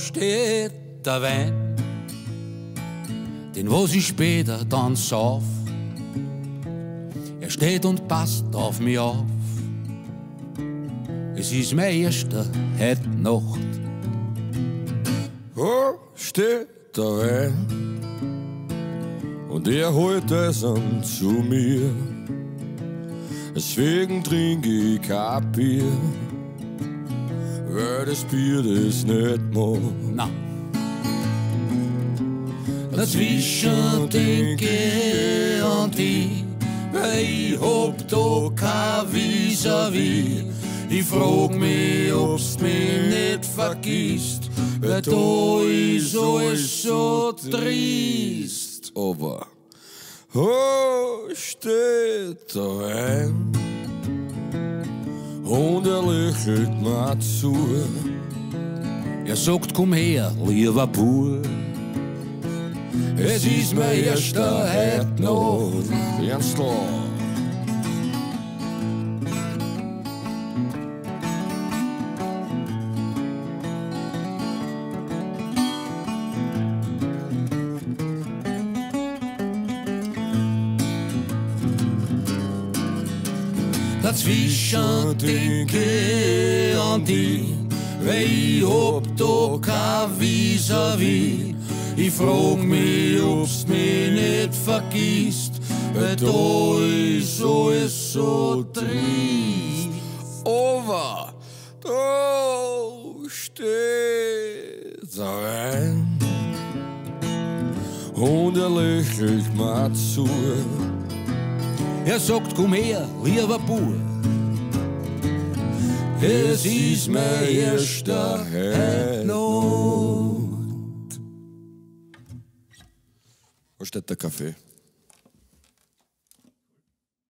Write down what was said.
steht der Wein, den wo sie später dann sauf. Er steht und passt auf mich auf. Es ist mein erster heute Nacht. Wo steht der Wein und er holt es an zu mir. Deswegen trinke ich kein Bier, weil das Bier das nicht mag. Na. Dazwischen denke ich an die, weil ich hab da kein Vis-à-vis. Ich frag mich, ob's mich nicht vergisst, weil da ist alles so trist. Aber wo steht der Wein und er lächelt mir zu. Er sagt, komm her, lieber Bub. Es ist mein erster heute Nacht. Ganz klar. Dazwischen denke ich an die, weil ich hab da kein Vis-à-vis. Ich frag mich, ob's mich nicht vergisst, weil da ist alles so trist. Aber da steht der Wein und er lächelt mir zu. Er sagt, komm her, lieber Bub. Es ist mein erster heute Nacht. Wo steht der Kaffee?